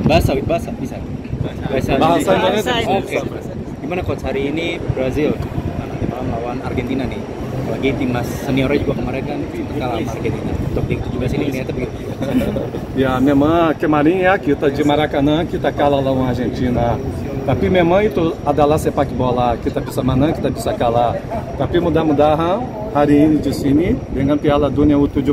Bahasa bisa. Bahasa Indonesia. Oke. Gimana coach hari ini Brazil nanti malam lawan Argentina nih. Lagi timnas seniornya juga kemarin kan kalah sama Argentina. Untuk di 17 ini lihatnya begitu. Ya, memang kemarin ya kita di Maracanã kita kalah lawan Argentina. Tapi memang itu adalah sepak bola, kita bisa menang, kita bisa kalah. Tapi mudah-mudahan hari ini di sini dengan Piala Dunia U17,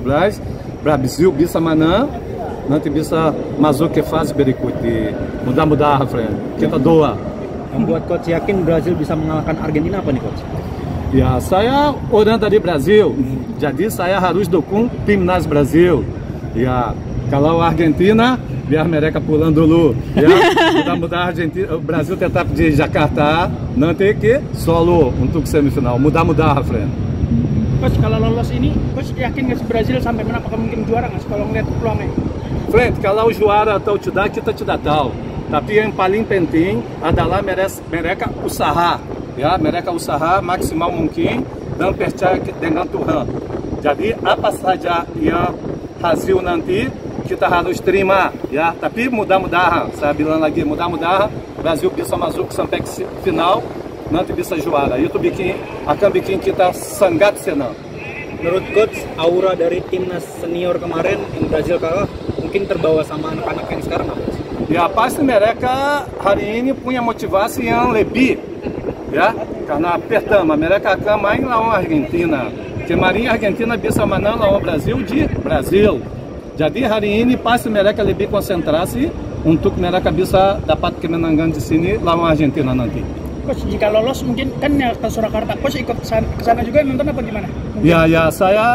Brasil bisa menang, nanti bisa masuk ke fase berikutnya. Mudah-mudahan, friend. Kita doa. Membuat coach yakin Brazil bisa mengalahkan Argentina apa nih coach? Ya, saya orang dari Brasil, jadi saya harus dukung timnas Brasil. Ya, kalau Argentina, biar mereka pulang dulu. Ya, mudah-mudahan o Brasil tetap di Jakarta, nanti ke solo untuk semifinal. Mudah-mudahan, friend. Coach, kalau lolos ini, coach yakin nggak sih Brazil sampai mana? Apakah mungkin juara nggak sih kalau ngeliat peluangnya? Friend, kalau juara atau tidak, kita tidak tahu. Tapi yang paling penting adalah mereka usaha. Ya, mereka usaha maksimal mungkin dan percaya dengan Tuhan. Jadi apa saja yang hasil nanti kita harus terima, ya. Tapi mudah-mudahan, saya bilang lagi, mudah-mudahan Brasil bisa masuk sampai ke final, nanti bisa juara. Itu akan bikin kita sangat senang. Menurut coach, aura dari timnas senior kemarin yang Brazil kalah mungkin terbawa sama anak-anak yang sekarang apa? Ya, pasti mereka hari ini punya motivasi yang lebih, ya. Karena pertama, mereka akan main lawan Argentina. Kemarin Argentina bisa menang lawan Brasil di Brasil. Jadi hari ini pasti mereka lebih konsentrasi untuk mereka bisa dapat kemenangan di sini lawan Argentina nanti. Coach, jika lolos mungkin kan ya ke Surakarta, coach ikut kesana juga nonton apa gimana? Mungkin. Ya,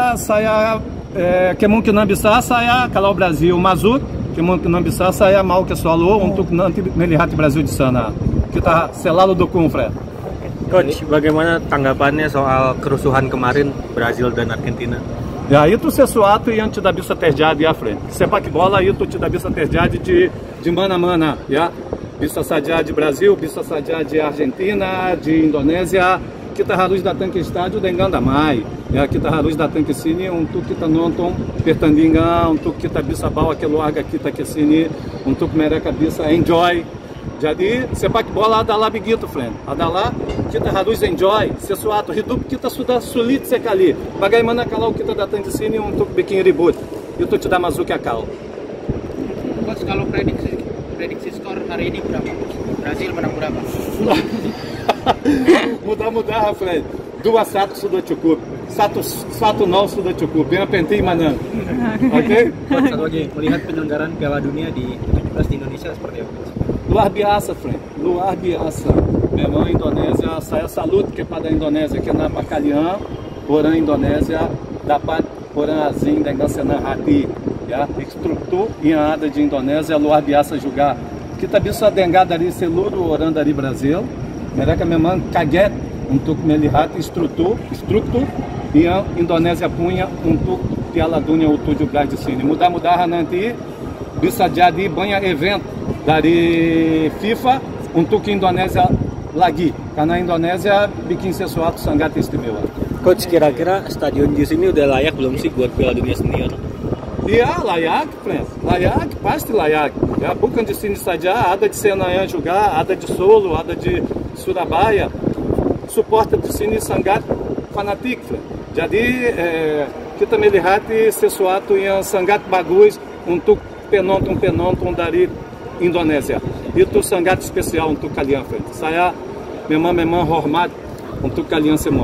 saya kemungkinan besar saya kalau Brasil masuk, kemungkinan besar saya mau ke Solo untuk nanti melihat Brasil di sana. Kita selalu dukung, Fred. Coach, bagaimana tanggapannya soal kerusuhan kemarin Brazil dan Argentina? Ya, itu sesuatu yang tidak bisa terjadi, ya, friend. Sepak bola itu tidak bisa terjadi de mana-mana, ya. Bisa saja de Brasil, bisa saja de Argentina, de Indonésia. Kita harus datang ke estádio dengan damai. Ya, kita harus datang ke sini untuk kita nonton pertandingan, untuk kita bisa bawa keluarga kita ke sini, untuk mereka bisa enjoy. Jadi sepak bola adalah begitu, friend. Adalah kita harus enjoy sesuatu. Hidup kita sudah sulit sekali. Bagaimana kalau kita datang di sini untuk bikin ribut? Itu tidak masuk akal. Coach, kalau prediksi skor hari ini berapa? Brazil menang berapa? Mudah-mudahan, friend. 2-1 sudah cukup. 1-0 sudah cukup. Yang penting menang. Oke? Satu lagi, melihat penyelenggaraan Piala Dunia di 17 di Indonesia seperti apa? Luar biasa, friend. Luar biasa. Memang Indonésia, saya salut kepada Indonésia, kenapa kalian orang Indonésia dapat orang asing dengan senang hati. Ya, struktur yang ada de Indonésia luar biasa juga. Kita bisa dengar dari seluruh orang dari Brasil, mereka memang kaget untuk melihat struktur yang Indonésia punya untuk Piala Dunia U17 di sini. Mudah-mudahan nanti bisa jadi banyak event dari FIFA untuk Indonésia lagi, karena Indonésia bikin sesuatu sangat istimewa. Coach, kira-kira stadion di sini udah layak belum sih buat Piala Dunia senior? Iya, layak, friend. Layak, pasti layak. Ya, bukan di sini saja, ada de Senanhan juga, ada de Solo, ada de Surabaya. Suporta di sini sangat fanatik, friend. Jadi kita melihat sesuatu yang sangat bagus untuk penonton dari Indonésia. Itu sangat spesial untuk kalian, friend. Saya memang hormat untuk kalian semua.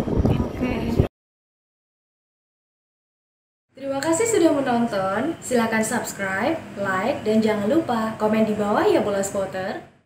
Terima kasih sudah menonton. Silakan subscribe, like, dan jangan lupa komen di bawah ya, Bola Spotter.